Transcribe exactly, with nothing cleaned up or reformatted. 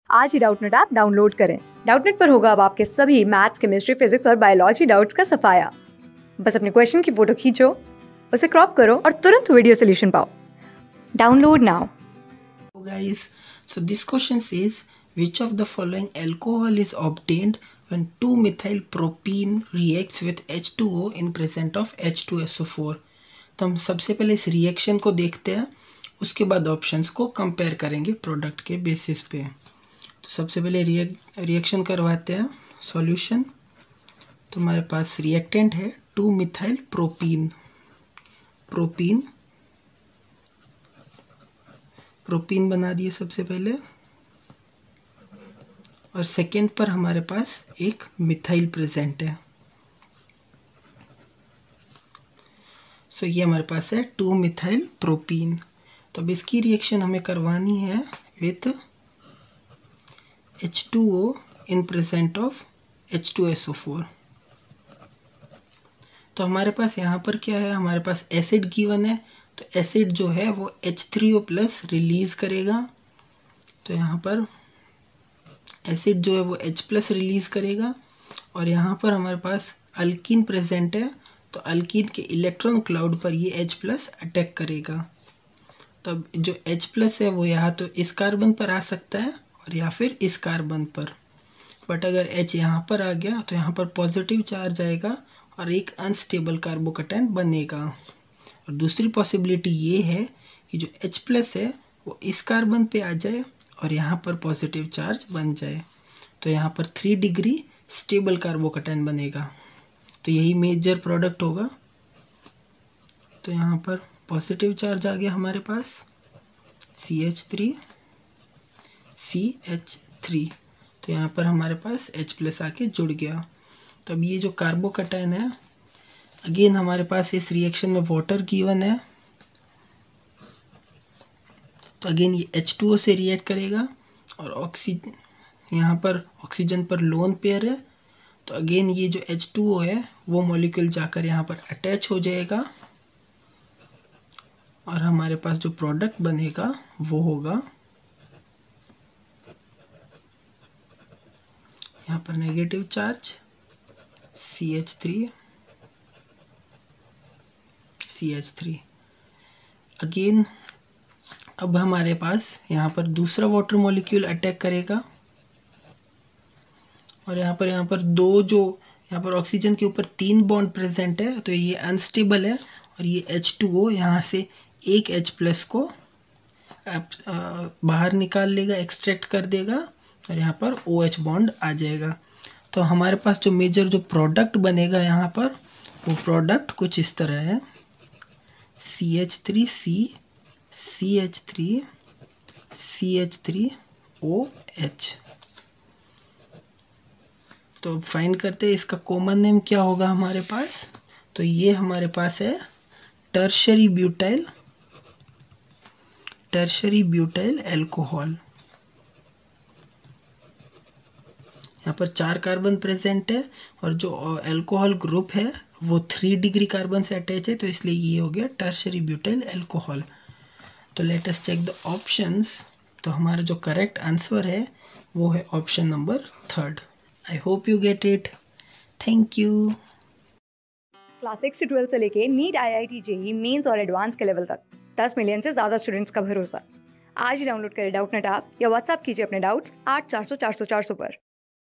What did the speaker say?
आज ही Doubtnut app download करें। डाउटनेट पर होगा अब आपके सभी मैथ्स, केमिस्ट्री, फिजिक्स और बायोलॉजी डाउट्स का सफाया। बस अपने क्वेश्चन की फोटो खींचो, उसे क्रॉप करो और तुरंत वीडियो सोल्यूशन पाओ। Download now. So guys, so this question says which of the following alcohol is obtained when two methyl propene reacts with H two O in presence of H two S O four। तो हम सबसे पहले इस reaction को देखते हैं, उसके बाद ऑप्शंस को कंपेयर करेंगे प्रोडक्ट के बेसिस पे। तो सबसे पहले रिएक्शन करवाते हैं सॉल्यूशन। तो हमारे पास रिएक्टेंट है two methyl propene propene propene बना दिए सबसे पहले, और सेकेंड पर हमारे पास एक मिथाइल प्रेजेंट है। सो ये हमारे पास है टू मिथाइल प्रोपीन। तो अब इसकी रिएक्शन हमें करवानी है with H two O in present of H two S O four. तो हमारे पास यहाँ पर क्या है, हमारे पास एसिड गिवन है। तो एसिड जो है वो H three O plus release करेगा। तो यहाँ पर एसिड जो है वो H प्लस रिलीज करेगा, और यहाँ पर हमारे पास अल्कीन प्रेजेंट है। तो अल्कीन के इलेक्ट्रॉन क्लाउड पर ये H प्लस अटैक करेगा। तब जो H प्लस है वो यहाँ तो इस कार्बन पर आ सकता है और या फिर इस कार्बन पर, बट अगर H यहाँ पर आ गया तो यहाँ पर पॉजिटिव चार्ज आएगा और एक अनस्टेबल कार्बोकैटायन बनेगा। और दूसरी पॉसिबिलिटी ये है कि जो H प्लस है वो इस कार्बन पे आ जाए और यहाँ पर पॉजिटिव चार्ज बन जाए। तो यहाँ पर थ्री डिग्री स्टेबल कार्बोकैटायन बनेगा। तो यही मेजर प्रोडक्ट होगा। तो यहाँ पर पॉजिटिव चार्ज आ गया हमारे पास C H three C H three. तो यहाँ पर हमारे पास H प्लस आके जुड़ गया। तो अब ये जो कार्बोकैटायन है, अगेन हमारे पास इस रिएक्शन में वाटर गिवन है। तो अगेन ये H टू O से रिएक्ट करेगा और ऑक्सीजन, यहाँ पर ऑक्सीजन पर लोन पेयर है। तो अगेन ये जो H टू O है वो मॉलिक्यूल जाकर यहाँ पर अटैच हो जाएगा, और हमारे पास जो प्रोडक्ट बनेगा वो होगा यहाँ पर negative charge C H three C H three. Again अब हमारे पास यहाँ पर दूसरा वाटर मॉलिक्यूल अटैक करेगा, और यहाँ पर यहाँ पर दो जो यहाँ पर ऑक्सीजन के ऊपर तीन बॉन्ड प्रेजेंट है। तो ये अनस्टेबल है, और ये H टू O यहाँ से एक H प्लस को बाहर निकाल लेगा, एक्सट्रैक्ट कर देगा, और यहाँ पर OH बॉन्ड आ जाएगा। तो हमारे पास जो मेजर जो प्रोडक्ट बनेगा यहाँ पर, वो प्रोडक्ट कुछ इस तरह है C H three C C H three C H three O H. तो फाइंड करते हैं इसका कॉमन नेम क्या होगा हमारे पास। तो ये हमारे पास है tertiary butyl tertiary butyl alcohol. यहाँ पर चार कार्बन प्रेजेंट है, और जो अल्कोहल ग्रुप है वो थ्री डिग्री कार्बन से अटैच है। तो इसलिए ये हो गया टर्शरी ब्यूटाइल अल्कोहल। तो let us check the options. तो हमारा जो करेक्ट आंसर है वो है option number third. I hope you get it. Thank you. Class six से ट्वेल्थ से लेके NEET, I I T, JEE mains और एडवांस के लेवल तक दस मिलियन से ज्यादा स्टूडेंट्स का भरोसा। आज ही डाउनलोड करें डाउटनेट ऐप या व्हाट्सएप कीजिए अपने डाउट्स आठ चार सौ चार सौ चार सौ पर।